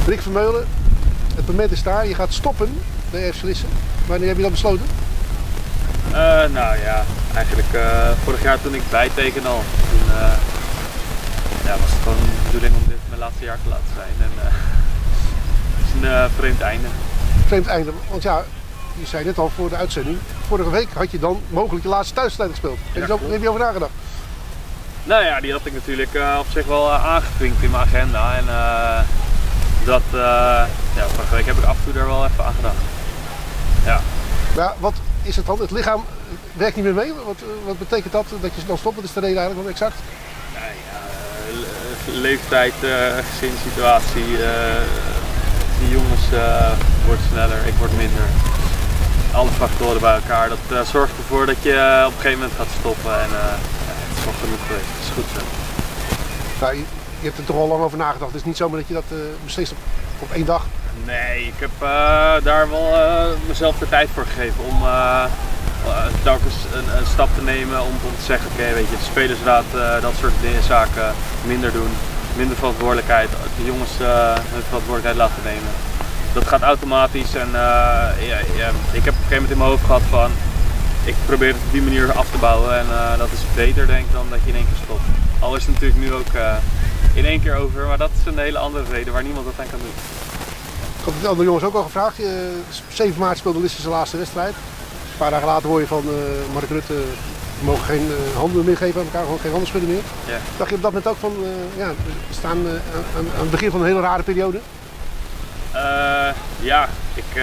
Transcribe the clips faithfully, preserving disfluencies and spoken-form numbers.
Rick Vermeulen, het moment is daar, je gaat stoppen bij F C Lisse. Wanneer heb je dat besloten? Uh, nou ja, eigenlijk uh, vorig jaar toen ik bijteken al. Toen uh, ja, was het gewoon de bedoeling om dit mijn laatste jaar te laten zijn. En, uh, het is een uh, vreemd einde. Vreemd einde, want ja, je zei net al voor de uitzending. Vorige week had je dan mogelijk je laatste thuiswedstrijd gespeeld. Heb je, ja, zo, heb je over nagedacht? Nou ja, die had ik natuurlijk uh, op zich wel uh, aangevinkt in mijn agenda. En uh, dat, uh, ja, vorige week heb ik af en toe daar wel even aan gedacht. Ja. Ja, wat is het dan? Het lichaam werkt niet meer mee? Wat, wat betekent dat, dat je dan stopt? Wat is de reden eigenlijk wel exact? Nou ja, le leeftijd, uh, gezinssituatie. Uh, die jongens uh, worden sneller, ik word minder. Alle factoren bij elkaar. Dat uh, zorgt ervoor dat je uh, op een gegeven moment gaat stoppen. En uh, ja, het is wel genoeg geweest. Het is goed zo. Nou, je, je hebt er toch al lang over nagedacht. Het is niet zomaar dat je dat uh, beslist op, op één dag. Nee, ik heb uh, daar wel uh, mezelf de tijd voor gegeven om uh, uh, telkens een, een stap te nemen om, om te zeggen, oké, okay, weet je, de spelersraad, uh, dat soort dingen, zaken minder doen, minder verantwoordelijkheid, de jongens uh, hun verantwoordelijkheid laten nemen. Dat gaat automatisch en uh, ja, ja, ik heb op een gegeven moment in mijn hoofd gehad van, ik probeer het op die manier af te bouwen en uh, dat is beter denk ik dan dat je in één keer stopt. Al is het natuurlijk nu ook uh, in één keer over, maar dat is een hele andere reden waar niemand wat aan kan doen. Ik had het andere jongens ook al gevraagd. Uh, zeven maart speelde Lisse zijn laatste wedstrijd. Een paar dagen later hoor je van uh, Mark Rutte, we mogen geen uh, handen meer geven aan elkaar, gewoon geen handen schudden meer. Ja. Dacht je op dat moment ook van, uh, ja, we staan uh, aan, aan het begin van een hele rare periode? Uh, ja, ik, uh,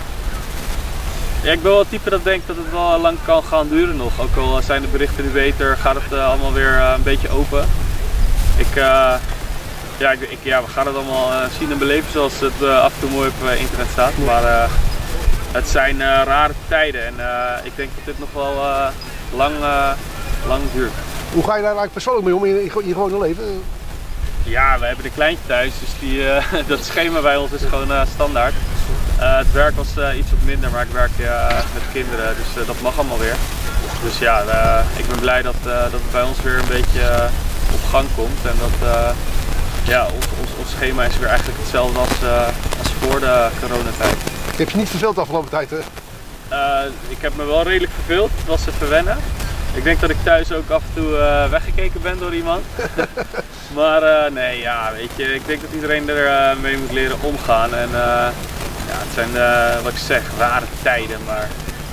ja, ik ben wel het type dat denkt dat het wel lang kan gaan duren nog. Ook al zijn de berichten nu beter, gaat het uh, allemaal weer uh, een beetje open. Ik, uh, Ja, ik, ik, ja, we gaan het allemaal uh, zien en beleven zoals het uh, af en toe mooi op uh, internet staat. Maar uh, het zijn uh, rare tijden en uh, ik denk dat dit nog wel uh, lang, uh, lang duurt. Hoe ga je daar eigenlijk persoonlijk mee om in je, in je gewone leven? Ja, we hebben een kleintje thuis, dus die, uh, dat schema bij ons is gewoon uh, standaard. Uh, het werk was uh, iets wat minder, maar ik werk uh, met kinderen, dus uh, dat mag allemaal weer. Dus ja, uh, ik ben blij dat, uh, dat het bij ons weer een beetje uh, op gang komt en dat uh, ja, ons, ons, ons schema is weer eigenlijk hetzelfde als, uh, als voor de coronatijd. Je hebt je niet verveeld de afgelopen tijd, hè? Uh, ik heb me wel redelijk verveeld, het was even wennen. Ik denk dat ik thuis ook af en toe uh, weggekeken ben door iemand. Maar uh, nee, ja, weet je, ik denk dat iedereen er uh, mee moet leren omgaan. En uh, ja, het zijn, uh, wat ik zeg, rare tijden, maar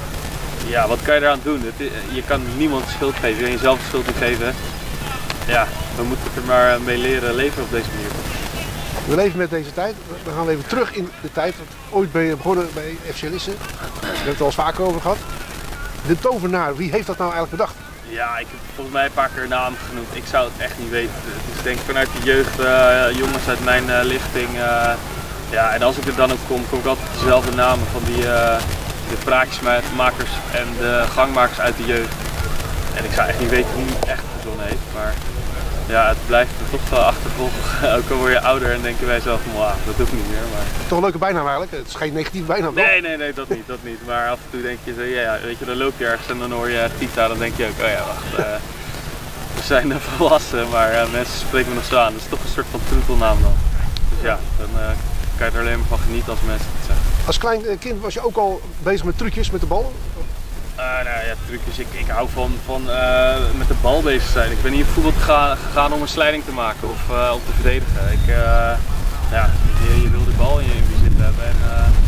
ja, wat kan je eraan doen? Het, je kan niemand de schuld geven, je kan jezelf de schuld niet geven. Ja, we moeten er maar mee leren leven op deze manier. We leven met deze tijd. Dan gaan we even terug in de tijd. Want ooit ben je begonnen bij F C Lisse. We hebben het er al eens vaker over gehad. De tovenaar, wie heeft dat nou eigenlijk bedacht? Ja, ik heb volgens mij een paar keer namen genoemd. Ik zou het echt niet weten. Het is denk ik vanuit de jeugd, uh, jongens uit mijn uh, lichting. Uh, ja, en als ik er dan ook kom, kom ik altijd dezelfde namen van die uh, de praatjesmakers en de gangmakers uit de jeugd. En ik zou echt niet weten wie het echt verzonnen heeft. Maar ja, het blijft er toch wel achtervolgen. Ook al word je ouder en denken wij zelf, wow, dat hoeft niet meer. Maar toch een leuke bijnaam eigenlijk. Het is geen negatieve bijnaam, toch? Nee, nee, nee, dat niet, dat niet. Maar af en toe denk je zo, ja, weet je, dan loop je ergens en dan hoor je Tita, dan denk je ook, oh ja, wacht. Uh, we zijn uh, volwassen, maar uh, mensen spreken me nog zo aan. Dat is toch een soort van troetelnaam dan. Dus ja, dan uh, kan je er alleen maar van genieten als mensen het zeggen. Als klein kind was je ook al bezig met trucjes met de bal? Uh, nou ja, trucjes. Ik, ik hou van, van uh, met de bal bezig zijn. Ik ben hier bijvoorbeeld gegaan, gegaan om een slijding te maken of uh, om te verdedigen. Ik, uh, ja, je, je wil de bal in je bezit hebben. En, uh,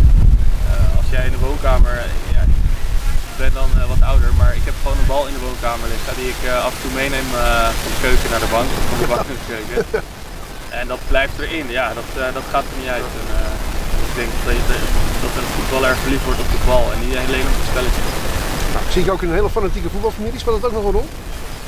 uh, als jij in de woonkamer, ja, ik ben dan uh, wat ouder, maar ik heb gewoon een bal in de woonkamer liggen die ik uh, af en toe meeneem uh, van de keuken naar de bank, of van de bank naar de keuken. En dat blijft erin, ja, dat, uh, dat gaat er niet uit. En, uh, ik denk dat, je, dat een voetballer verliefd wordt op de bal en niet alleen op het spelletje. Nou, zie ik ook in een hele fanatieke voetbalfamilie, speelt dat ook nog een rol?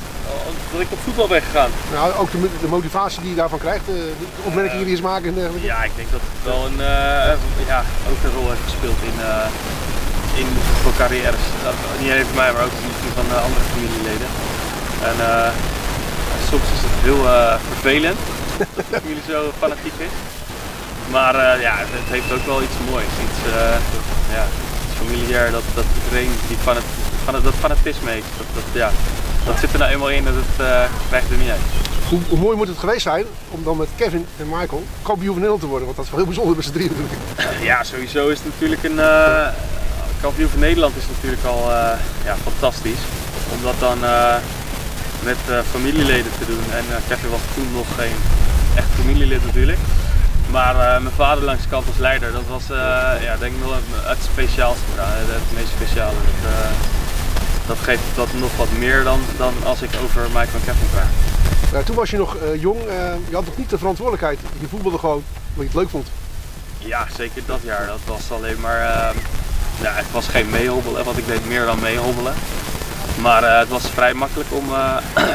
Dat ik op voetbal ben gegaan? Nou, ook de, de motivatie die je daarvan krijgt, de, de opmerkingen die je maken en dergelijke? Ja, ik denk dat het wel een, uh, ja, ook een rol heeft gespeeld in, uh, in voor carrières. Uh, niet alleen voor mij, maar ook die van uh, andere familieleden. En uh, soms is het heel uh, vervelend dat de familie zo fanatiek is. Maar uh, ja, het heeft ook wel iets moois, iets, uh, ja, iets familiair, dat, dat iedereen die fanat, fanat, dat fanatisme heeft. Dat, dat, ja, dat zit er nou eenmaal in en dat uh, krijgt er niet uit. Hoe, hoe mooi moet het geweest zijn om dan met Kevin en Michael kampioen van Nederland te worden? Want dat is wel heel bijzonder met z'n drieën natuurlijk. Ja, sowieso is het natuurlijk een uh, kampioen van Nederland is natuurlijk al uh, ja, fantastisch. Om dat dan uh, met uh, familieleden te doen. En uh, Kevin was toen nog geen echt familielid natuurlijk. Maar uh, mijn vader langs de kant als leider, dat was uh, ja, denk ik wel het speciaalste eraan, het meest speciale. Dat, uh, dat geeft dat nog wat meer dan, dan als ik over Michael en Kevin praat. Ja, toen was je nog uh, jong, uh, je had nog niet de verantwoordelijkheid. Je voetbalde gewoon omdat je het leuk vond. Ja, zeker dat jaar. Dat was alleen maar, uh, ja, het was geen meehobbelen, want ik deed meer dan meehobbelen. Maar uh, het was vrij makkelijk om, uh,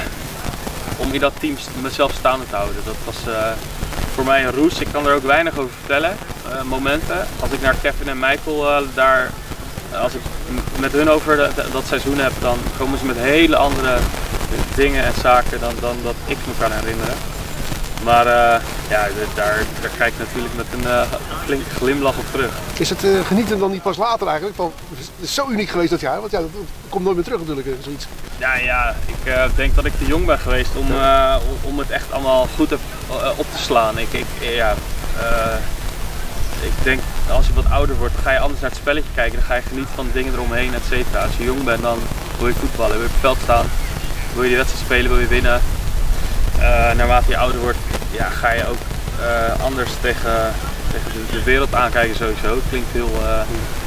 om in dat team mezelf staande te houden. Dat was uh, voor mij een roes. Ik kan er ook weinig over vertellen, uh, momenten. Als ik naar Kevin en Michael uh, daar, uh, als ik met hun over de, de, dat seizoen heb, dan komen ze met hele andere dingen en zaken dan, dan dat ik me kan herinneren. Maar uh, ja, daar, daar kijk ik natuurlijk met een uh, flinke glimlach op terug. Is het uh, genieten dan niet pas later eigenlijk? Van, het is zo uniek geweest dat jaar, want ja, dat komt nooit meer terug natuurlijk, zoiets. Ja, ja, ik uh, denk dat ik te jong ben geweest om, uh, om het echt allemaal goed op, uh, op te slaan. Ik, ik, ja, uh, ik denk als je wat ouder wordt, dan ga je anders naar het spelletje kijken. Dan ga je genieten van de dingen eromheen, et cetera. Als je jong bent, dan wil je voetballen, wil je op het veld staan, wil je de wedstrijd spelen, wil je winnen. Uh, naarmate je ouder wordt, ja, ga je ook uh, anders tegen, tegen de, de wereld aankijken sowieso. Het klinkt heel uh,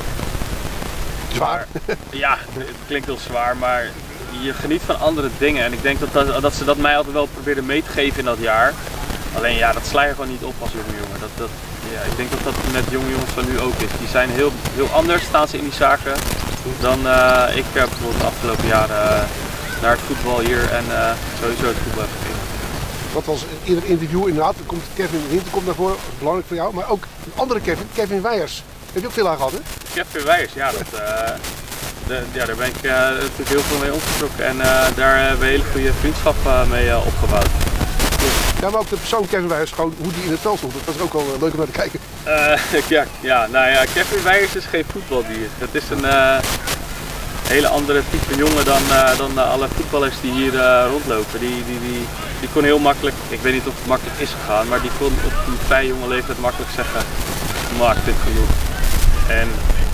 zwaar. Maar, ja, het klinkt heel zwaar, maar je geniet van andere dingen. En ik denk dat, dat, dat ze dat mij altijd wel probeerden mee te geven in dat jaar. Alleen ja, dat sla je gewoon niet op als jonge jongen. Dat, dat, ja, ik denk dat dat met jonge jongens van nu ook is. Die zijn heel, heel anders, staan ze in die zaken, dan uh, ik uh, bijvoorbeeld de afgelopen jaren uh, naar het voetbal hier en uh, sowieso het voetbal heb gekeken. Dat was in ieder interview inderdaad, komt Kevin Winter komt naar voren, dat is belangrijk voor jou, maar ook een andere Kevin, Kevin Wijers. Heb je ook veel aan gehad, hè? Kevin Wijers, ja, dat, uh, de, ja daar ben ik uh, natuurlijk heel veel mee omgetrokken en uh, daar hebben we een hele goede vriendschap uh, mee uh, opgebouwd. Ja, maar ook de persoon Kevin Wijers, gewoon hoe die in het veld stond, dat was ook wel uh, leuk om naar te kijken. Uh, ja, ja, nou ja, Kevin Wijers is geen voetbaldier. Dat is een uh, hele andere type jongen dan, uh, dan uh, alle voetballers die hier uh, rondlopen. Die, die, die, die kon heel makkelijk, ik weet niet of het makkelijk is gegaan, maar die kon op een vrij jonge leeftijd makkelijk zeggen, maak dit genoeg. En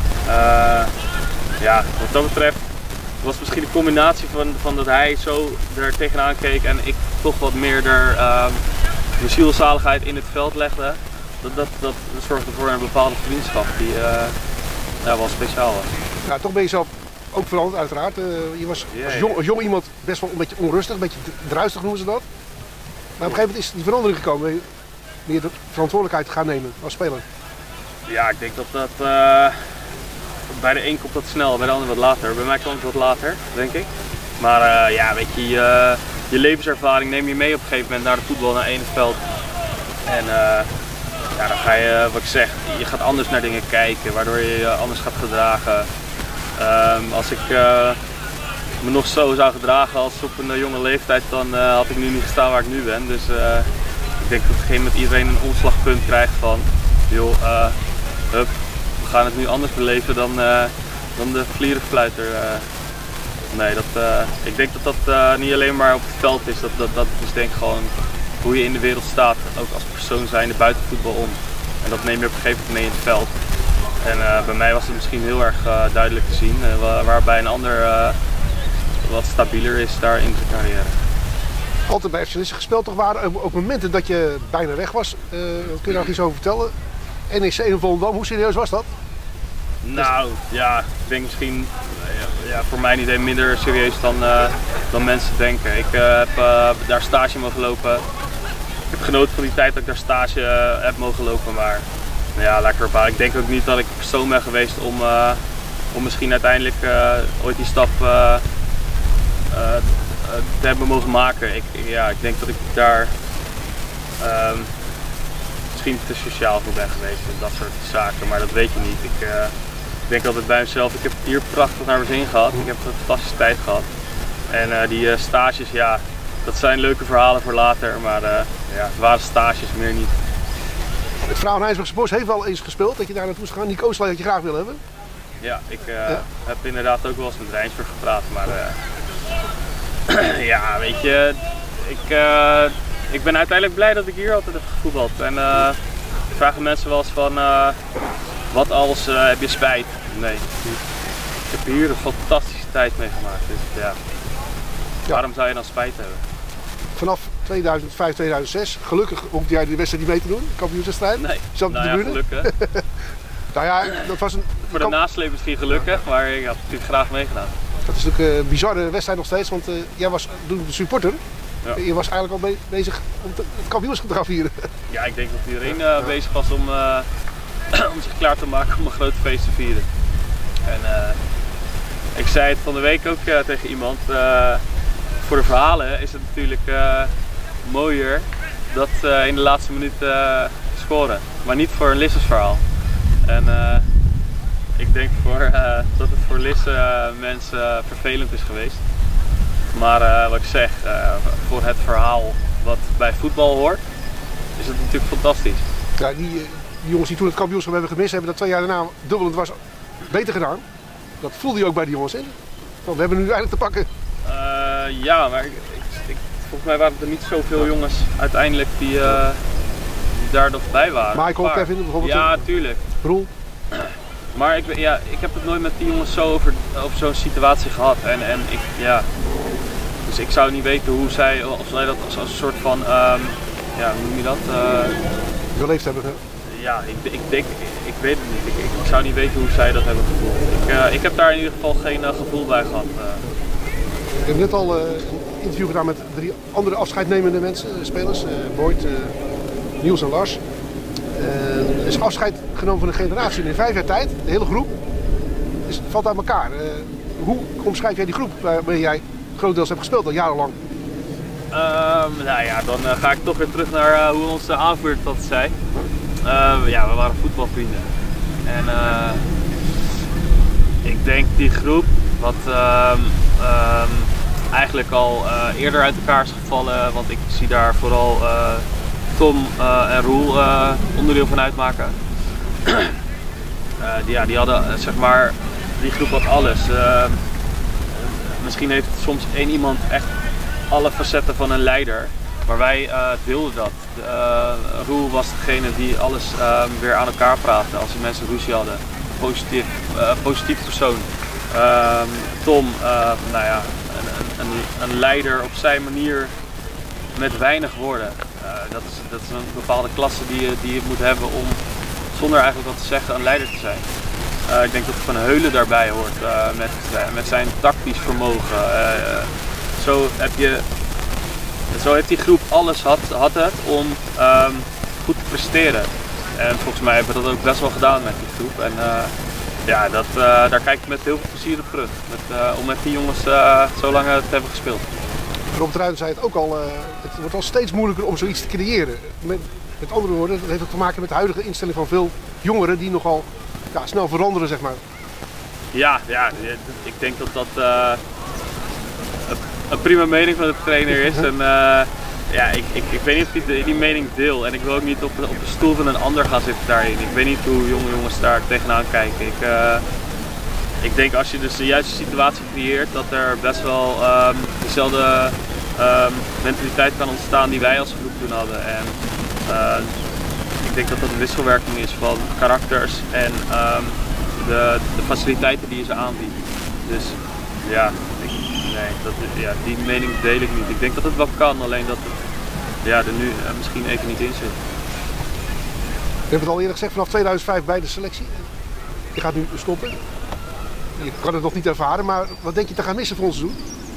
uh, ja, wat dat betreft was misschien de combinatie van, van dat hij zo er tegenaan keek en ik toch wat meer er, uh, de zielzaligheid in het veld legde. Dat, dat, dat zorgde voor een bepaalde vriendschap die uh, ja, wel speciaal was. Ja, toch ben je zelf ook veranderd uiteraard. Uh, je was ja, als ja. jong, als jong iemand best wel een beetje onrustig, een beetje druistig noemen ze dat. Maar op een gegeven moment is die verandering gekomen, meer de verantwoordelijkheid gaan nemen als speler. Ja, ik denk dat dat uh, bij de een komt dat snel, bij de ander wat later. Bij mij kwam het wat later, denk ik. Maar uh, ja, weet je, je, je levenservaring neem je mee op een gegeven moment naar de voetbal, naar één veld. En uh, ja, dan ga je, wat ik zeg, je gaat anders naar dingen kijken, waardoor je je anders gaat gedragen. Um, als ik uh, me nog zo zou gedragen als op een uh, jonge leeftijd, dan uh, had ik nu niet gestaan waar ik nu ben. Dus uh, ik denk dat op een gegeven moment iedereen een omslagpunt krijgt van, joh, uh, hup, we gaan het nu anders beleven dan, uh, dan de vlierenfluiter. Uh, nee, dat, uh, ik denk dat dat uh, niet alleen maar op het veld is, dat, dat, dat is denk ik gewoon hoe je in de wereld staat, ook als persoon zijnde buiten voetbal om. En dat neem je op een gegeven moment mee in het veld. En uh, bij mij was het misschien heel erg uh, duidelijk te zien, uh, waarbij een ander uh, wat stabieler is daar in zijn carrière. Altijd bij F C Lisse gespeeld, toch waren ook momenten dat je bijna weg was. Uh, kun je daar nog iets over vertellen? N E C en Volendam, hoe serieus was dat? Nou ja, ik denk misschien uh, ja, voor mijn idee minder serieus dan, uh, dan mensen denken. Ik uh, heb uh, daar stage mogen lopen. Ik heb genoten van die tijd dat ik daar stage uh, heb mogen lopen, maar ja, lekker op. Ik denk ook niet dat ik de persoon ben geweest om, uh, om misschien uiteindelijk uh, ooit die stap uh, uh, te hebben mogen maken. Ik, ja, ik denk dat ik daar um, misschien te sociaal voor ben geweest en dat soort zaken, maar dat weet je niet. Ik, uh, ik denk altijd bij mezelf, ik heb het hier prachtig naar mijn zin gehad. Ik heb een fantastische tijd gehad. En uh, die uh, stages, ja, dat zijn leuke verhalen voor later, maar uh, ja, het waren stages, meer niet. Het Vrouwenheidsbergse Bos heeft wel eens gespeeld dat je daar naartoe is gegaan. Nico Oosterlee had je graag willen hebben. Ja, ik uh, ja. heb inderdaad ook wel eens met Rijnsburg gepraat, maar uh, ja, weet je, ik, uh, ik ben uiteindelijk blij dat ik hier altijd heb gevoetbald. En uh, vragen mensen wel eens van, uh, wat als, uh, heb je spijt? Nee. Ik heb hier een fantastische tijd meegemaakt. Dus ja, ja. Waarom zou je dan spijt hebben? Vanaf tweeduizend vijf, tweeduizend zes, gelukkig hoefde jij de wedstrijd niet mee te doen, de kampioenswedstrijd. Nee, Zat nou ja, gelukkig. Nou ja, dat was een... Voor de nasleep misschien gelukkig, maar ik had natuurlijk graag meegedaan. Dat is natuurlijk een bizarre wedstrijd nog steeds, want uh, jij was toen de supporter. Ja. Je was eigenlijk al be bezig om te, het kampioenschap te gaan vieren. Ja, ik denk dat iedereen uh, ja. bezig was om, uh, om zich klaar te maken om een groot feest te vieren. En uh, ik zei het van de week ook uh, tegen iemand, uh, voor de verhalen is het natuurlijk uh, mooier dat uh, in de laatste minuut uh, scoren, maar niet voor een Lissers-verhaal. En uh, ik denk voor, uh, dat het voor Lisse uh, mensen uh, vervelend is geweest. Maar uh, wat ik zeg, uh, voor het verhaal wat bij voetbal hoort, is het natuurlijk fantastisch. Ja, die, die jongens die toen het kampioenschap hebben gemist, hebben dat twee jaar daarna dubbel en dwars beter gedaan. Dat voelde je ook bij die jongens in. Want we hebben nu eigenlijk te pakken. Uh, ja, maar ik, ik, volgens mij waren er niet zoveel jongens uiteindelijk die, uh, die daar nog bij waren. Michael, maar, Kevin bijvoorbeeld? Ja, tuurlijk. Roel? Maar ik, ja, ik heb het nooit met die jongens zo over, over zo'n situatie gehad. En, en ik, ja, dus ik zou niet weten hoe zij, of zij dat als, als een soort van, um, ja, hoe noem je dat? Uh, Beleefd hebben. Hè? Ja, ik, ik denk, ik, ik weet het niet. Ik, ik zou niet weten hoe zij dat hebben gevoeld. Ik, uh, ik heb daar in ieder geval geen uh, gevoel bij gehad. Uh. Ik heb net al uh, een interview gedaan met drie andere afscheidnemende mensen, spelers. Uh, Boyd, uh, Niels en Lars. Uh, er is afscheid genomen van een generatie in vijf jaar tijd, de hele groep. Dus het valt uit elkaar. Uh, hoe omschrijf jij die groep waarmee jij grotendeels hebt gespeeld al jarenlang? Um, nou ja, dan uh, ga ik toch weer terug naar uh, hoe onze aanvoerder dat zei. Uh, ja, we waren voetbalvrienden. En uh, ik denk die groep, wat uh, um, eigenlijk al uh, eerder uit elkaar is gevallen, want ik zie daar vooral uh, Tom uh, en Roel uh, onderdeel van uitmaken. uh, die, ja, die hadden, uh, zeg maar, die groep had alles. Uh, misschien heeft soms één iemand echt alle facetten van een leider, maar wij uh, deelden dat. Uh, Roel was degene die alles uh, weer aan elkaar praatte als die mensen ruzie hadden. Positief, uh, positief persoon. Uh, Tom, uh, nou ja, een, een, een leider op zijn manier met weinig woorden. Uh, dat, is, dat is een bepaalde klasse die je, die je moet hebben om zonder eigenlijk wat te zeggen een leider te zijn. Uh, ik denk dat Van Heulen daarbij hoort uh, met, met zijn tactisch vermogen. Uh, zo, heb je, zo heeft die groep alles had, had het om um, goed te presteren. En volgens mij hebben we dat ook best wel gedaan met die groep. En uh, ja, dat, uh, daar kijk ik met heel veel plezier op terug. Met, uh, om met die jongens uh, zo lang te hebben gespeeld. Robert Ruijden zei het ook al, uh, het wordt al steeds moeilijker om zoiets te creëren. Met, met andere woorden, dat heeft ook te maken met de huidige instelling van veel jongeren die nogal ja, snel veranderen, zeg maar. Ja, ja, ik denk dat dat uh, een prima mening van de trainer is. En, uh, ja, ik, ik, ik weet niet of ik die, die mening deel en ik wil ook niet op, op de stoel van een ander gaan zitten daarin. Ik weet niet hoe jonge jongens daar tegenaan kijken. Ik, uh, ik denk als je dus de juiste situatie creëert, dat er best wel um, dezelfde um, mentaliteit kan ontstaan die wij als groep toen hadden. En, uh, ik denk dat dat een wisselwerking is van karakters en um, de, de faciliteiten die je ze aanbiedt. Dus ja, ik, nee, dat, ja, die mening deel ik niet. Ik denk dat het wel kan, alleen dat het ja, er nu uh, misschien even niet in zit. Je hebt het al eerder gezegd, vanaf tweeduizend vijf bij de selectie. Je gaat nu stoppen. Je kan het nog niet ervaren, maar wat denk je te gaan missen voor ons seizoen?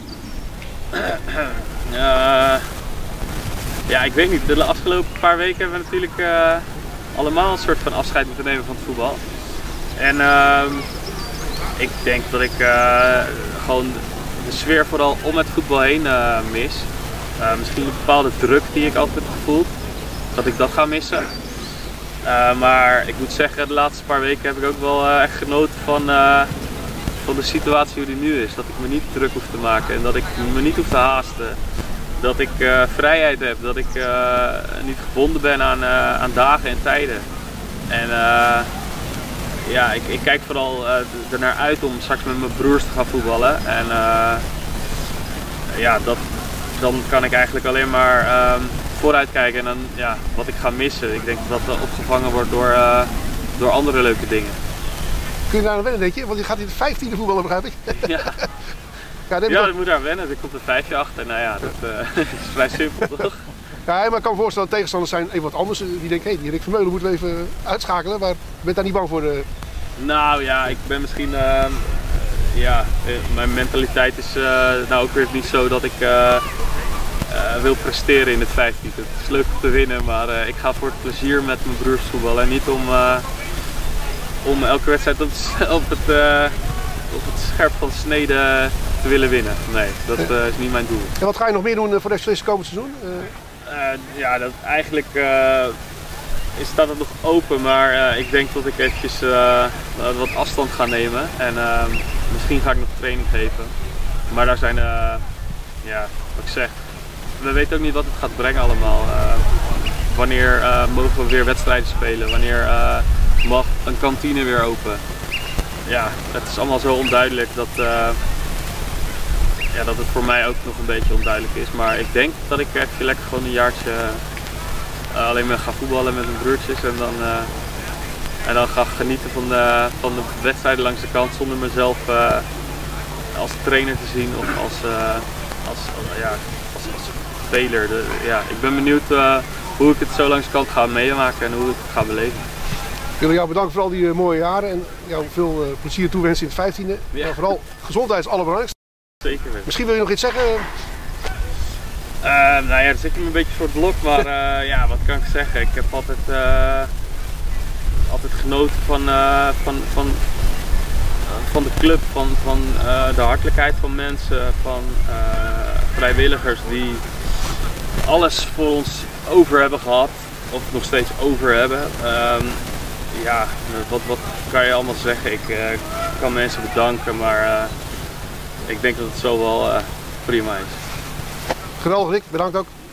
Uh, ja, ik weet niet. De afgelopen paar weken hebben we natuurlijk uh, allemaal een soort van afscheid moeten nemen van het voetbal. En uh, ik denk dat ik uh, gewoon de sfeer vooral om het voetbal heen uh, mis. Uh, misschien een bepaalde druk die ik altijd heb gevoeld, dat ik dat ga missen. Uh, maar ik moet zeggen, de laatste paar weken heb ik ook wel uh, echt genoten van, uh, van de situatie hoe die nu is. Dat ik me niet druk hoef te maken en dat ik me niet hoef te haasten. Dat ik uh, vrijheid heb, dat ik uh, niet gebonden ben aan, uh, aan dagen en tijden. En uh, ja, ik, ik kijk vooral uh, ernaar uit om straks met mijn broers te gaan voetballen. En uh, ja, dat, dan kan ik eigenlijk alleen maar uh, vooruitkijken en dan ja, wat ik ga missen. Ik denk dat dat opgevangen wordt door, uh, door andere leuke dingen. Kun je daar aan wennen, denk je? Want je gaat in de vijftiende voetballen, begrijp ik. Ja, ja, ja dat moet daar wennen. Er komt een vijfje achter. Nou ja, dat uh, is vrij simpel, toch? Ja, maar ik kan me voorstellen dat tegenstanders zijn even wat anders. Die denken, hé, hey, die Rick Vermeulen moeten we even uitschakelen. Maar je bent daar niet bang voor? De... Nou ja, ik ben misschien... Uh, ja, mijn mentaliteit is uh, nou ook weer niet zo dat ik uh, uh, wil presteren in het vijftiende. Het is leuk om te winnen, maar uh, ik ga voor het plezier met mijn broers voetballen. En niet om, uh, om elke wedstrijd op het, op, het, uh, op het scherp van snede te willen winnen. Nee, dat uh, is niet mijn doel. En wat ga je nog meer doen voor de F C komend seizoen? Uh... Uh, ja, dat, eigenlijk uh, staat het nog open, maar uh, ik denk dat ik eventjes uh, wat afstand ga nemen en uh, misschien ga ik nog training geven. Maar daar zijn, uh, ja, wat ik zeg, we weten ook niet wat het gaat brengen allemaal. Uh, wanneer uh, mogen we weer wedstrijden spelen? Wanneer uh, mag een kantine weer open? Ja, het is allemaal zo onduidelijk dat, uh, ja, dat het voor mij ook nog een beetje onduidelijk is. Maar ik denk dat ik echt lekker gewoon een jaartje uh, alleen maar ga voetballen met mijn broertjes en dan, uh, en dan ga genieten van de, van de wedstrijden langs de kant zonder mezelf uh, als trainer te zien of als, uh, als, uh, ja, als, als speler. De, ja, ik ben benieuwd uh, hoe ik het zo langs de kant ga meemaken en hoe ik het ga beleven. Ik wil jou bedanken voor al die uh, mooie jaren en jou veel uh, plezier toewensen in het vijftiende. Ja. Maar vooral gezondheid is het allerbelangrijkste. Zeker weten. Misschien wil je nog iets zeggen? Uh, nou ja, dan zit je me een beetje voor het blok, maar uh, ja, wat kan ik zeggen? Ik heb altijd, uh, altijd genoten van, uh, van, van, uh, van de club, van, van uh, de hartelijkheid van mensen, van uh, vrijwilligers die alles voor ons over hebben gehad, of nog steeds over hebben. Um, ja, wat, wat kan je allemaal zeggen? Ik uh, kan mensen bedanken, maar uh, ik denk dat het zo wel uh, prima is. Geweldig Rick, bedankt ook.